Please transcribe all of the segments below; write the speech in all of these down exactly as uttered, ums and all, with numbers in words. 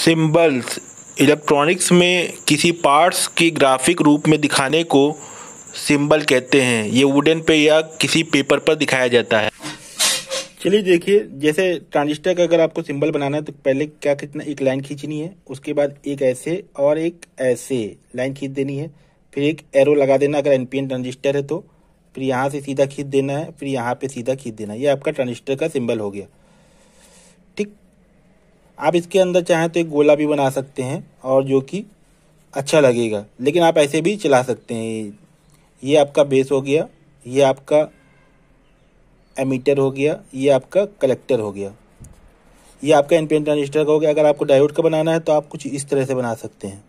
Symbols electronics में किसी parts की ग्राफिक रूप में दिखाने को सिंबल कहते हैं। ये वुडन पे या किसी पेपर पर दिखाया जाता है। चलिए देखिए, जैसे ट्रांजिस्टर का अगर आपको सिंबल बनाना है तो पहले क्या कितना एक लाइन खींचनी है, उसके बाद एक ऐसे और एक ऐसे लाइन खींच देनी है, फिर एक एरो लगा देना अगर एनपीएन ट्रांजिस्टर है तो, फिर यहाँ से सीधा खींच देना है, फिर यहाँ पे सीधा खींच देना है। ये आपका ट्रांजिस्टर का सिंबल हो गया। ठीक, आप इसके अंदर चाहें तो एक गोला भी बना सकते हैं और जो कि अच्छा लगेगा, लेकिन आप ऐसे भी चला सकते हैं। ये आपका बेस हो गया, ये आपका एमीटर हो गया, ये आपका कलेक्टर हो गया, ये आपका एनपीएन ट्रांजिस्टर का हो गया। अगर आपको डायोड का बनाना है तो आप कुछ इस तरह से बना सकते हैं।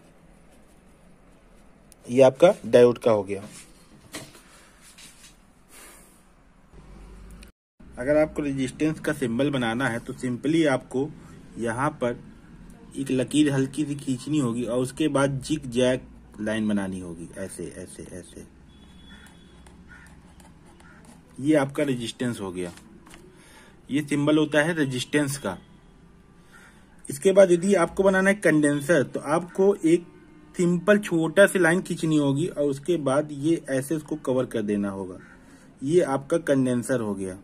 ये आपका डायोड का हो गया। अगर आपको रेजिस्टेंस का सिंबल बनाना है तो सिंपली आपको यहाँ पर एक लकीर हल्की सी खींचनी होगी और उसके बाद जिग जैग लाइन बनानी होगी, ऐसे ऐसे ऐसे। ये आपका रेजिस्टेंस हो गया। ये सिंबल होता है रेजिस्टेंस का। इसके बाद यदि आपको बनाना है कंडेंसर तो आपको एक सिंपल छोटा सी लाइन खींचनी होगी और उसके बाद ये ऐसे उसको कवर कर देना होगा। ये आपका कंडेंसर हो गया।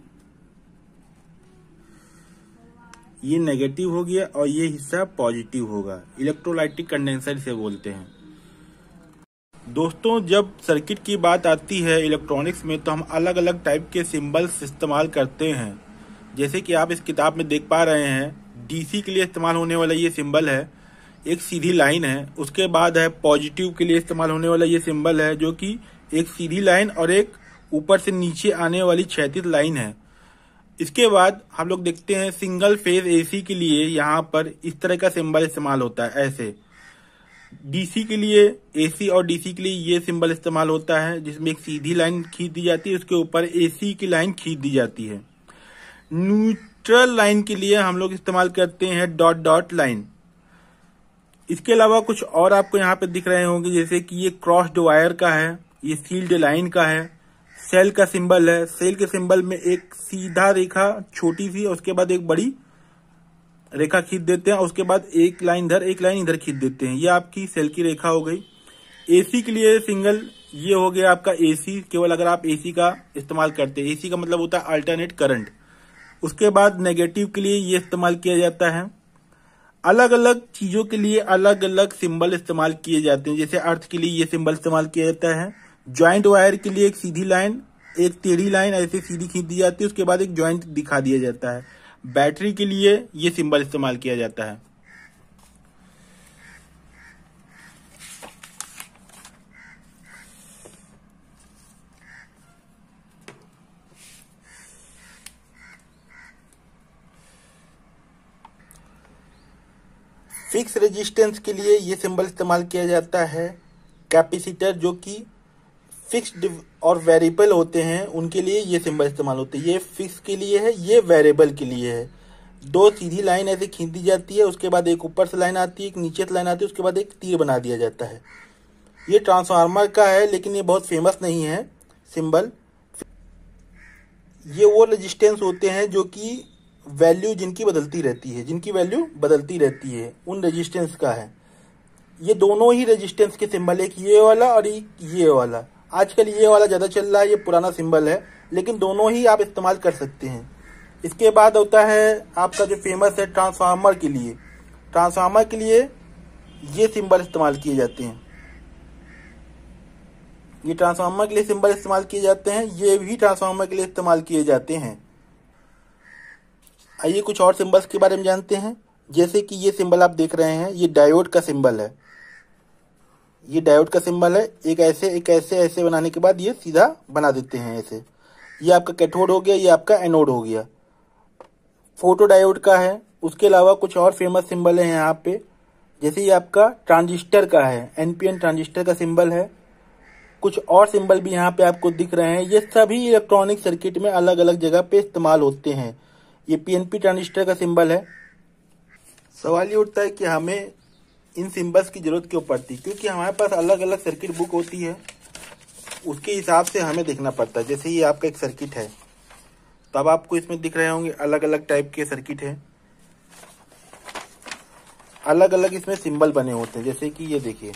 ये नेगेटिव हो गया और ये हिस्सा पॉजिटिव होगा। इलेक्ट्रोलाइटिक कंडेंसर इसे बोलते हैं। दोस्तों, जब सर्किट की बात आती है इलेक्ट्रॉनिक्स में तो हम अलग अलग टाइप के सिंबल्स इस्तेमाल करते हैं। जैसे कि आप इस किताब में देख पा रहे हैं, डीसी के लिए इस्तेमाल होने वाला ये सिंबल है, एक सीधी लाइन है। उसके बाद है पॉजिटिव के लिए इस्तेमाल होने वाला ये सिंबल है, जो कि एक सीधी लाइन और एक ऊपर से नीचे आने वाली क्षैतिज लाइन है। इसके बाद हम लोग देखते हैं सिंगल फेज एसी के लिए यहाँ पर इस तरह का सिंबल इस्तेमाल होता है, ऐसे। डीसी के लिए, एसी और डीसी के लिए ये सिंबल इस्तेमाल होता है, जिसमें एक सीधी लाइन खींच दी जाती है, उसके ऊपर एसी की लाइन खींच दी जाती है। न्यूट्रल लाइन के लिए हम लोग इस्तेमाल करते हैं डॉट डॉट लाइन। इसके अलावा कुछ और आपको यहाँ पे दिख रहे होंगे, जैसे कि ये क्रॉस्ड वायर का है, ये सील्ड लाइन का है, सेल का सिंबल है। सेल के सिंबल में एक सीधा रेखा छोटी सी, उसके बाद एक बड़ी रेखा खींच देते हैं, उसके बाद एक लाइन इधर एक लाइन इधर खींच देते हैं। ये आपकी सेल की रेखा हो गई। एसी के लिए सिंगल ये हो गया आपका एसी, केवल अगर आप एसी का इस्तेमाल करते हैं। एसी का मतलब होता है अल्टरनेट करंट। उसके बाद नेगेटिव के लिए ये इस्तेमाल किया जाता है। अलग अलग चीजों के लिए अलग अलग सिंबल इस्तेमाल किए जाते हैं। जैसे अर्थ के लिए ये सिंबल इस्तेमाल किया जाता है। ज्वाइंट वायर के लिए एक सीधी लाइन, एक टेढ़ी लाइन ऐसे सीधी खींच दी जाती है, उसके बाद एक ज्वाइंट दिखा दिया जाता है। बैटरी के लिए ये सिंबल इस्तेमाल किया जाता है। फिक्स रेजिस्टेंस के लिए ये सिंबल इस्तेमाल किया जाता है। कैपेसिटर जो कि फिक्स्ड और वेरिएबल होते हैं उनके लिए ये सिंबल इस्तेमाल होते हैं। ये फिक्स के लिए है, ये वेरिएबल के लिए है। दो सीधी लाइन ऐसे खींच दी जाती है, उसके बाद एक ऊपर से लाइन आती है, एक नीचे से लाइन आती है, उसके बाद एक तीर बना दिया जाता है। ये ट्रांसफार्मर का है, लेकिन ये बहुत फेमस नहीं है सिंबल। ये वो रेजिस्टेंस होते हैं जो कि वैल्यू जिनकी बदलती रहती है, जिनकी वैल्यू बदलती रहती है, उन रेजिस्टेंस का है। ये दोनों ही रेजिस्टेंस के सिंबल, एक ये वाला और एक ये वाला। आजकल ये वाला ज़्यादा चल रहा है, ये पुराना सिंबल है, लेकिन दोनों ही आप इस्तेमाल कर सकते हैं। इसके बाद होता है आपका जो फेमस है ट्रांसफार्मर के लिए। ट्रांसफार्मर के लिए ये सिंबल इस्तेमाल किए जाते हैं। ये ट्रांसफार्मर के लिए सिंबल इस्तेमाल किए जाते हैं, ये भी ट्रांसफार्मर के लिए इस्तेमाल किए जाते हैं। आइए कुछ और सिंबल्स के बारे में जानते हैं। जैसे कि ये सिंबल आप देख रहे हैं, ये डायोड का सिंबल है। ये डायोड का सिंबल है। एक ऐसे एक ऐसे ऐसे बनाने के बाद ये सीधा बना देते हैं ऐसे। ये आपका कैथोड हो गया, ये आपका एनोड हो गया। फोटो डायोड का है। उसके अलावा कुछ और फेमस सिंबल है यहाँ पे, जैसे ये आपका ट्रांजिस्टर का है, एनपीएन ट्रांजिस्टर का सिंबल है। कुछ और सिंबल भी यहाँ पे आपको दिख रहे हैं। ये सभी इलेक्ट्रॉनिक सर्किट में अलग अलग जगह पे इस्तेमाल होते हैं। ये पीएनपी ट्रांजिस्टर का सिंबल है। सवाल ये उठता है कि हमें इन सिंबल्स की जरूरत क्यों पड़ती, क्योंकि हमारे पास अलग अलग सर्किट बुक होती है, उसके हिसाब से हमें देखना पड़ता है। जैसे ये आपका एक सर्किट है, तो अब आपको इसमें दिख रहे होंगे अलग अलग टाइप के सर्किट है। अलग अलग इसमें सिंबल बने होते हैं। जैसे कि ये देखिए,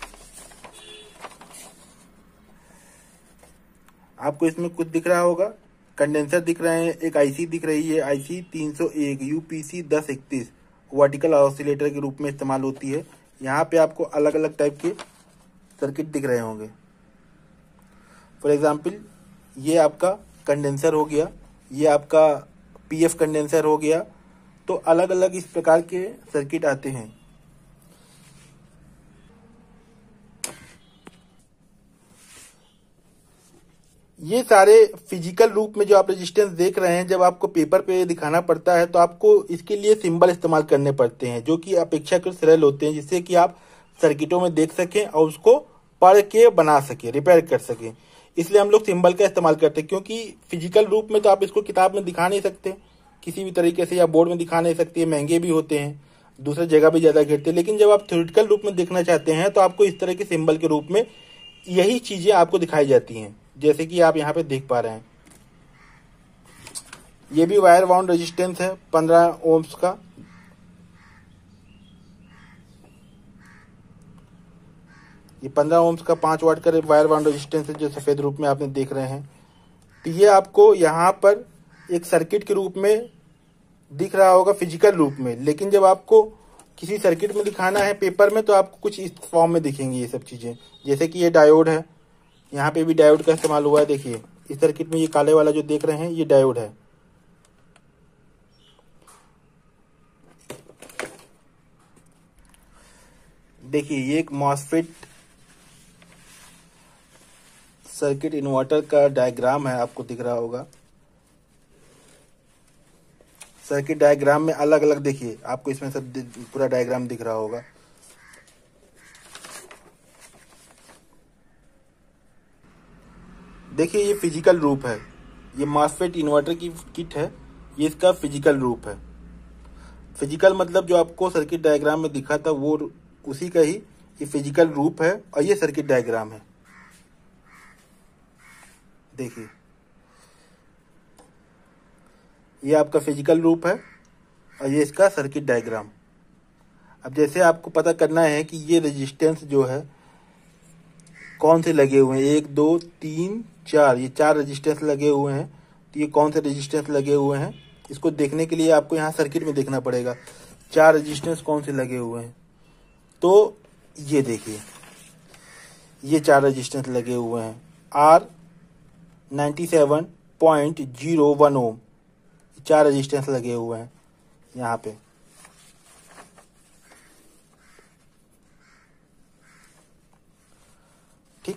आपको इसमें कुछ दिख रहा होगा, कंडेंसर दिख रहे हैं, एक आईसी दिख रही है, आईसी तीन सौ एक यूपीसी दस इकतीस वर्टिकल ऑसिलेटर के रूप में इस्तेमाल होती है। यहाँ पे आपको अलग अलग टाइप के सर्किट दिख रहे होंगे। फॉर एग्जांपल ये आपका कंडेंसर हो गया, ये आपका पीएफ कंडेंसर हो गया। तो अलग अलग इस प्रकार के सर्किट आते हैं। ये सारे फिजिकल रूप में जो आप रेजिस्टेंस देख रहे हैं, जब आपको पेपर पे दिखाना पड़ता है तो आपको इसके लिए सिंबल इस्तेमाल करने पड़ते हैं, जो कि अपेक्षाकृत सरल होते हैं, जिससे कि आप सर्किटों में देख सकें और उसको पढ़ के बना सके, रिपेयर कर सकें। इसलिए हम लोग सिंबल का इस्तेमाल करते हैं, क्योंकि फिजिकल रूप में तो आप इसको किताब में दिखा नहीं सकते किसी भी तरीके से, या बोर्ड में दिखा नहीं सकते, महंगे भी होते हैं, दूसरी जगह भी ज्यादा गिरते हैं। लेकिन जब आप थ्योरेटिकल रूप में देखना चाहते हैं तो आपको इस तरह के सिंबल के रूप में यही चीजें आपको दिखाई जाती हैं, जैसे कि आप यहाँ पे देख पा रहे हैं। ये भी वायर बाउंड रेजिस्टेंस है पंद्रह ओम्स का। ये पंद्रह ओम्स का पांच वाट का वायर बाउंड रेजिस्टेंस है, जो सफेद रूप में आपने देख रहे हैं। तो ये आपको यहाँ पर एक सर्किट के रूप में दिख रहा होगा फिजिकल रूप में, लेकिन जब आपको किसी सर्किट में दिखाना है पेपर में तो आपको कुछ इस फॉर्म में दिखेंगी ये सब चीजें। जैसे कि ये डायोड है, यहाँ पे भी डायोड का इस्तेमाल हुआ है। देखिए इस सर्किट में ये काले वाला जो देख रहे हैं ये डायोड है। देखिए ये एक मॉसफेट सर्किट इन्वर्टर का डायग्राम है, आपको दिख रहा होगा। सर्किट डायग्राम में अलग अलग, देखिए आपको इसमें सब पूरा डायग्राम दिख रहा होगा। देखिए ये फिजिकल रूप है, ये मॉसफेट इन्वर्टर की किट है, ये इसका फिजिकल रूप है। फिजिकल मतलब जो आपको सर्किट डायग्राम में दिखा था वो उसी का ही ये फिजिकल रूप है, और ये सर्किट डायग्राम है। देखिए ये आपका फिजिकल रूप है और ये इसका सर्किट डायग्राम। अब जैसे आपको पता करना है कि ये रेजिस्टेंस जो है कौन से लगे हुए हैं, एक दो तीन चार, ये चार रेजिस्टेंस लगे हुए हैं। तो ये कौन से रेजिस्टेंस लगे हुए हैं, इसको देखने के लिए आपको यहाँ सर्किट में देखना पड़ेगा चार रेजिस्टेंस कौन से लगे हुए हैं। तो ये देखिए ये चार रेजिस्टेंस लगे हुए हैं, R ninety seven point zero one ohm, चार रेजिस्टेंस लगे हुए हैं यहाँ पे। ठीक,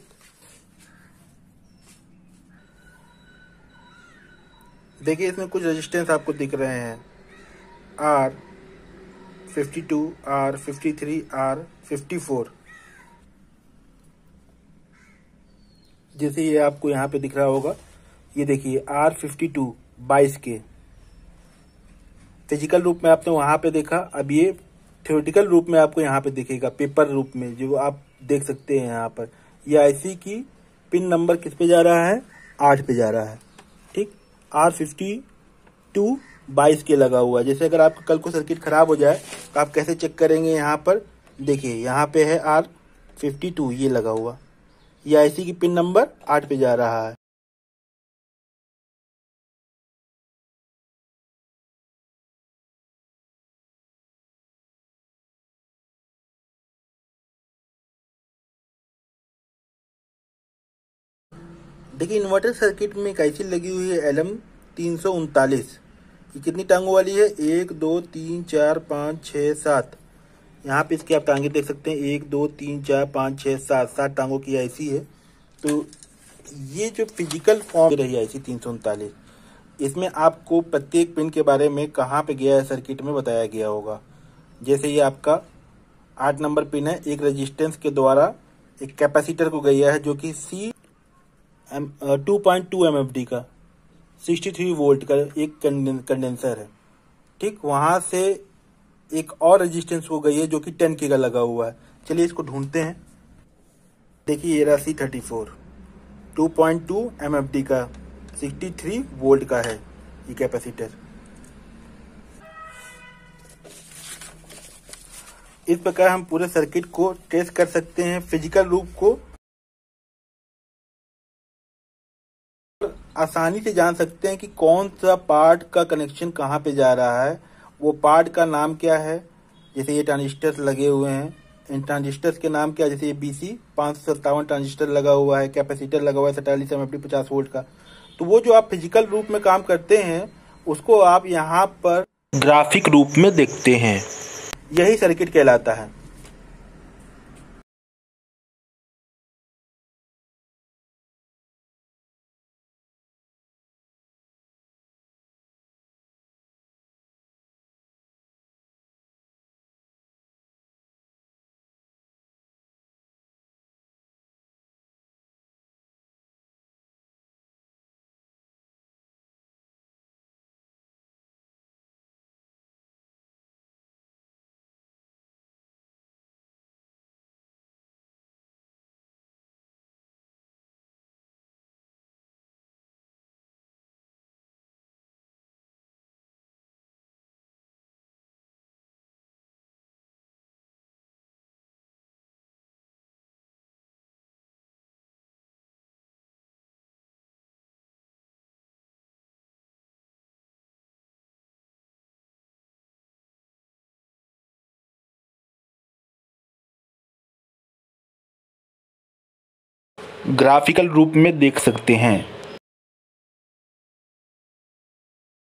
देखिए इसमें कुछ रेजिस्टेंस आपको दिख रहे हैं, R fifty two, R fifty three, R fifty four. जैसे ये आपको यहाँ पे दिख रहा होगा, ये देखिए आर फिफ्टी टू बाईस के फिजिकल रूप में आपने वहां पे देखा। अब ये थ्योरेटिकल रूप में आपको यहाँ पे दिखेगा पेपर रूप में, जो आप देख सकते हैं यहाँ पर। ये आईसी की पिन नंबर किस पे जा रहा है, आठ पे जा रहा है। ठीक, आर फिफ्टी टू बाईस के लगा हुआ है। जैसे अगर आपका कल को सर्किट खराब हो जाए तो आप कैसे चेक करेंगे, यहाँ पर देखिए यहाँ पे है आर फिफ्टी टू ये लगा हुआ, ये आईसी की पिन नंबर आठ पे जा रहा है। देखिए इन्वर्टर सर्किट में एक आईसी लगी हुई है एल एम तीन सौ उनतालीस। ये कितनी टांगों वाली है, एक दो तीन चार पाँच छः सात। यहाँ पे इसकी आप टांगे देख सकते हैं, एक दो तीन चार पाँच छः सात, सात टांगों की आईसी है। तो ये जो फिजिकल फॉर्म रही आईसी तीन सौ उनतालीस, इसमें आपको प्रत्येक पिन के बारे में कहाँ पे गया है सर्किट में बताया गया होगा। जैसे ये आपका आठ नंबर पिन है, एक रेजिस्टेंस के द्वारा एक कैपेसिटर को गया है, जो कि C two point two M F D का सिक्सटी थ्री वोल्ट का एक कंडेंसर है। ठीक, वहां से एक और रेजिस्टेंस हो गई है जो कि टेन के का लगा हुआ है। चलिए इसको ढूंढते हैं। देखिए ये रहा C thirty four, two point two M F D का सिक्सटी थ्री वोल्ट का है ये कैपेसिटर। इस प्रकार हम पूरे सर्किट को टेस्ट कर सकते हैं, फिजिकल रूप को आसानी से जान सकते हैं कि कौन सा पार्ट का कनेक्शन कहाँ पे जा रहा है, वो पार्ट का नाम क्या है। जैसे ये ट्रांजिस्टर लगे हुए हैं, इन ट्रांजिस्टर्स के नाम क्या है, जैसे ये बीसी पाँच सौ सत्तावन ट्रांजिस्टर लगा हुआ है, कैपेसिटर लगा हुआ है सैंतालीस एम एफ टी पचास वोल्ट का। तो वो जो आप फिजिकल रूप में काम करते हैं उसको आप यहाँ पर ग्राफिक रूप में देखते हैं, यही सर्किट कहलाता है। ग्राफिकल रूप में देख सकते हैं।